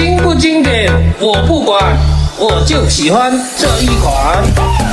经不经典我不管，我就喜欢这一款。